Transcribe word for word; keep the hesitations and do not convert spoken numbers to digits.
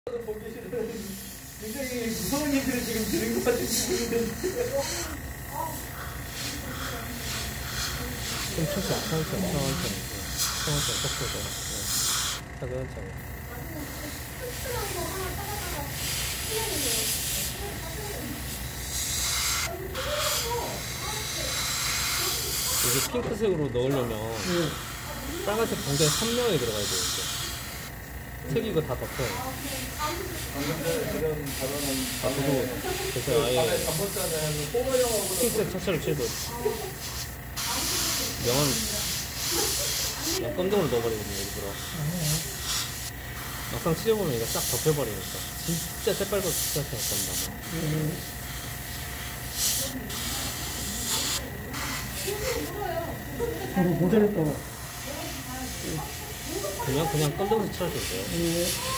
보기 싫은 굉장히 무서운 얘기를 지금 들은 것 같은 기분이 드는데. 좀 천천히, 천천히, 천천히, 천천히, 섞어서, 차근차근. 이게 핑크색으로 넣으려면 네. 빨간색 굉장히 선명하게 들어가야 돼요. 이제. 색 이거 다 덮어요. 방금 이런 발언은 아, 저도 그래서 아예 핑크색 차체를 칠도 명함 그냥 검정으로 넣어버리거든요. 일부러. 막상 칠해보면 이거 싹 덮여버리니까 진짜 새빨갛게 칠할 생각한다. 바로 모자랄까봐. 그냥 그냥 검정색 칠하셔도 돼요. 예.